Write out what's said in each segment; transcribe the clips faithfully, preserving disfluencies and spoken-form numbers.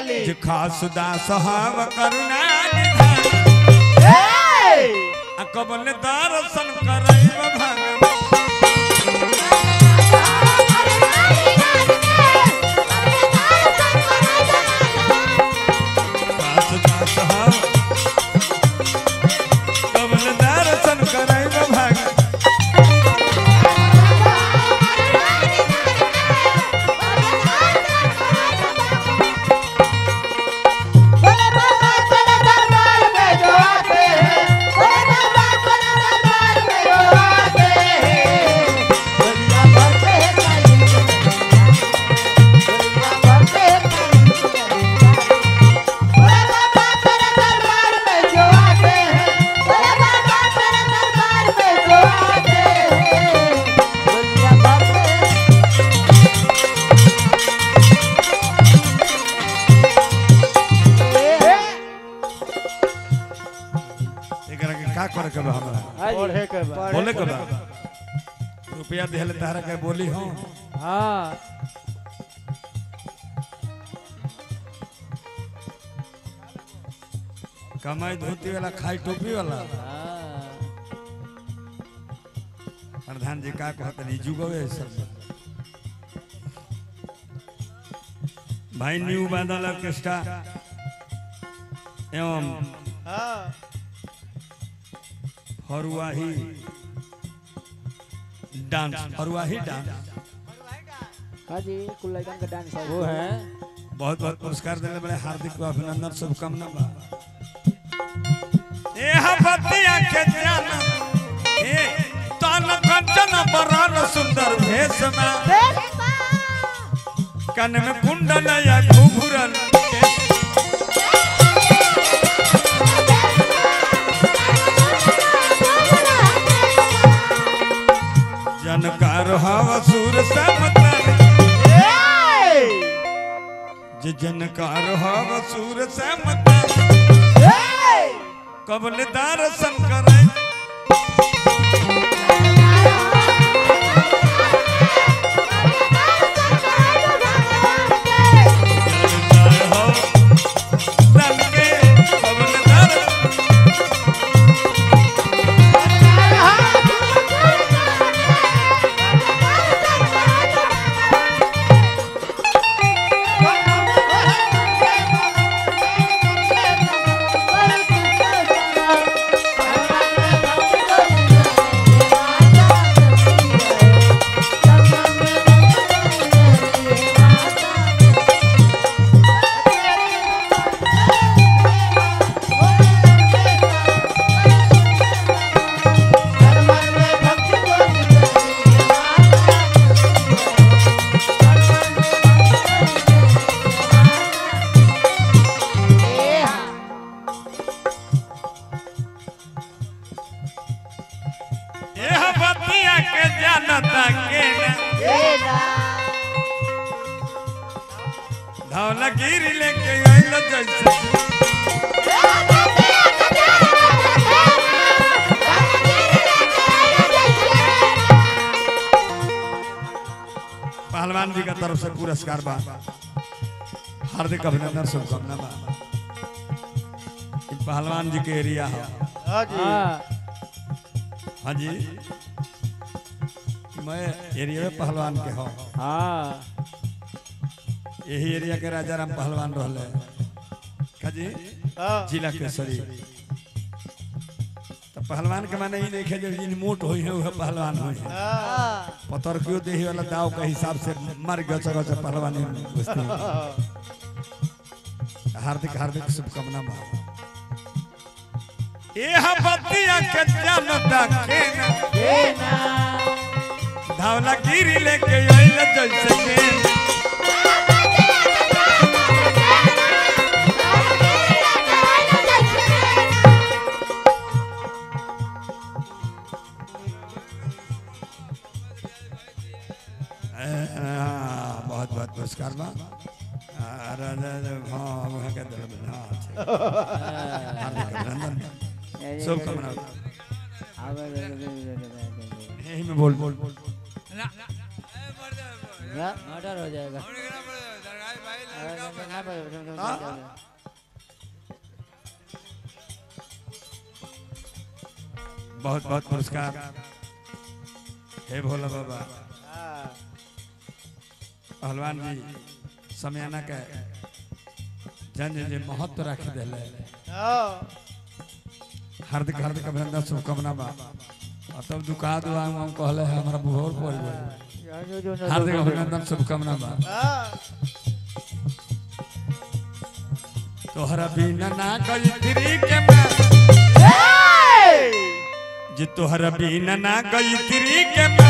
बोली जो खास दास हव करुणा कबल दर्शन करैब भगवान खास दास हव कबल दर्शन करैब भगवान बोले के बा रुपया दिहले तारा के बोली हो हां कमाई धोती वाला खाई टोपी वाला प्रधान जी का कहते नहीं जुगवे सब भाई न्यू बादल ऑर्केस्ट्रा एवं हां फरुआही डांस फरुआही डांस हां जी कुल लड़कन का डांस वो है बहुत बहुत पुरस्कार देने बड़े हार्दिक अभिनंदन शुभकामना बा ए हपतिया के जान ए तन कंचन बरन सुंदर भेष में कान में कुंडल या घुघुरन जनकार हव सुर समतर जे जनकार हव सुर समतर कबल दर्शन करे धौलागिरी लेके आइलो जैसे पहलवान जी का तरफ से पुरस्कार बा हार्दिक अभिनंदन शुभकामना बा पहलवान जी के एरिया है हां जी हाँ जी मैं एरिया में पहलवान के हो हां यही एरिया के राजा राम पहलवान रहले काजी जिला केसरी तो पहलवान के माने ही देखे जो जिन मोट होई है वह पहलवान होई है पतर क्यों देही वाला दाव के हिसाब से मर गच गच पहलवानी कुश्ती हार्दिक हार्दिक शुभकामना बा ए हपतिया के जनता के ना धौलागिरी लेके आइल जैसे के बहुत बहुत पुरस्कार बा शुभकामना यही में बोल बोल बोल मर्डर हो जाएगा। बहुत बहुत पुरस्कार हे भोला बाबा पहलवान जी समयाना के जन जे महत्व रख दिले हार्दिक हार्दिक अभिनंदन शुभकामना बा तब दुका दुआ हम कहले है हमरा बुहोर पड़ गए हार्दिक अभिनंदन शुभकामना बा तोहरा बिना ना गई तिरी के मैं जे तोहरा बिना ना गई तिरी के मैं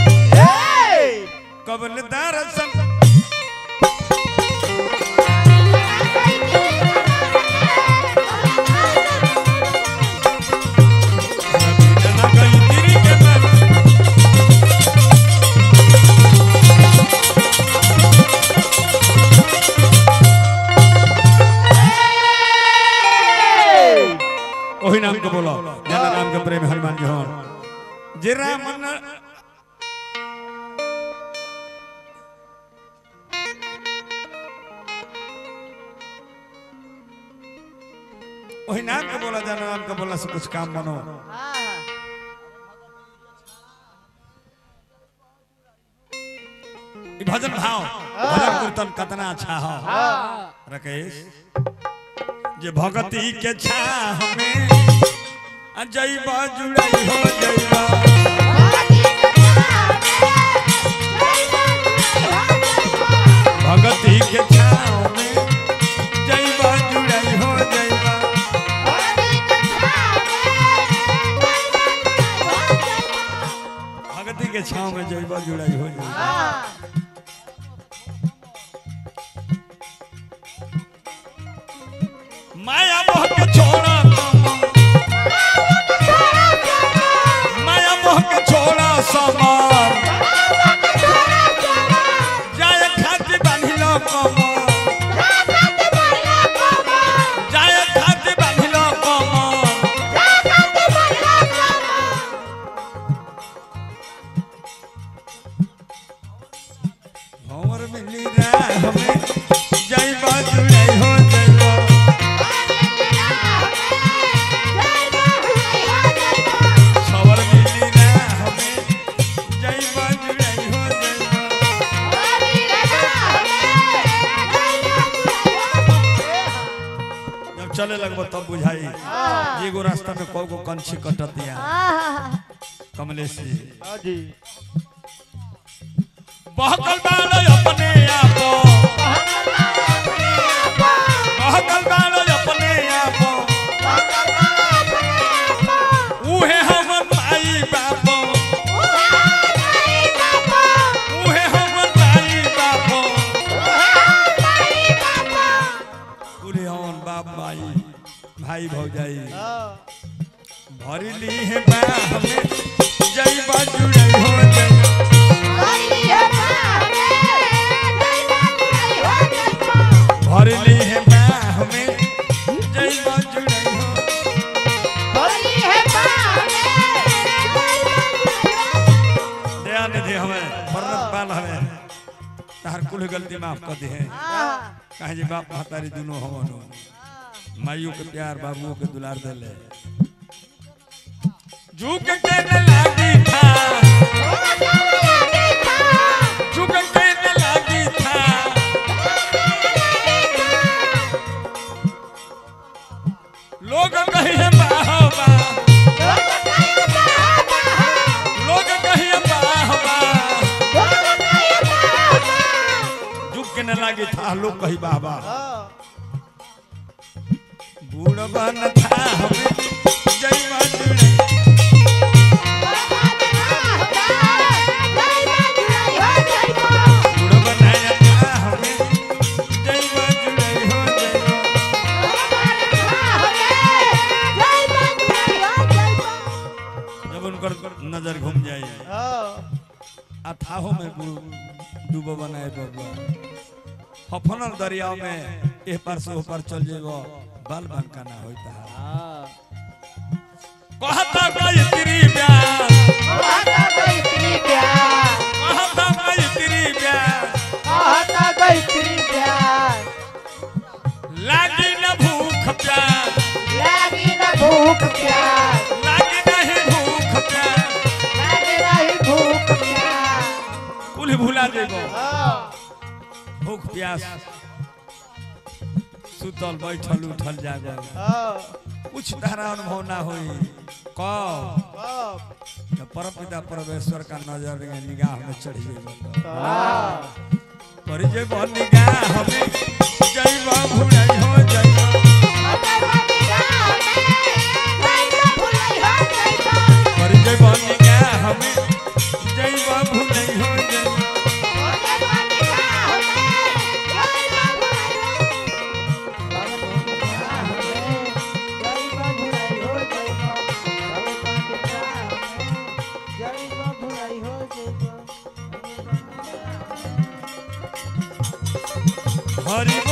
कबल दर्शन वही नाम को बोलो जना नाम के प्रेम हनुमान जी हों जे राम वही नाम को बोला जना नाम को बोला से कुछ काम बनो भजन भाव भजन कीर्तन कितना अच्छा हो राकेश जे भगती के छाह में जइबा जुड़ई हो जइबा भगती के छाह में जइबा जुड़ई हो जइबा भगती के छाह में जइबा जुड़ई हो जइबा माया मोह के छोड़ा माया मोह के छोड़ा समान जाय खाती बांधिलो कमर जाय खाती बांधिलो कमर हमर मिली राह में जइबा जुड़ई हो जइबा चले लगभग तब बुझाई ये गो रास्ता में कौ को कंछी कटत दिया कमलेश जी बहकल बालो अपने आप बहकल बालो अपने आप उहे हम माई बाप उहे हम माई बाप उरे हम बाप माई भाई भौजाई भरली है बाह में जइबा जुड़ई हो भरली है बाह में जइबा जुड़ई हो दया निधि हमें मरत पाल हमें तार कुल गलती माफ कर दे कहे जी बाप महतारी दोनों हमन माइयों के प्यार बाबुओं के दुलार देले झुक के न लागी था झुक के न लागी था लोग कहिए बाहबा लोग कहिए बाहबा झुक के न लागी था लोग कही बाबा बूढ़ बन था हमें जइबा जुड़ई बूढ़ बनाया था हमें जइबा जुड़ई हो जब उनकर नजर घूम जाए अथाहो में डूबो बनाए बाबा हफनर दरिया में ए पार से ओ पार चल जेबो बाल बांका ना होता कहता गई तेरी प्यार कहता गई तेरी प्यार कहता गई तेरी प्यार कहता गई तेरी प्यार लागी न भूख प्यास लागी न भूख प्यास लागी नहीं भूख प्यास लागी नहीं भूख प्यास कुल भुला देबो भूख प्यास सुतल बैठल उठल जागल कुछ धारा अनुभव ना होई कब परमपिता परमेश्वर का नजर निगाह में चढ़ जाए पर जे निगाह में जइबा भुलाई हो जइबा पर जे निगाह में जइबा भुलाई हो जइबा हरि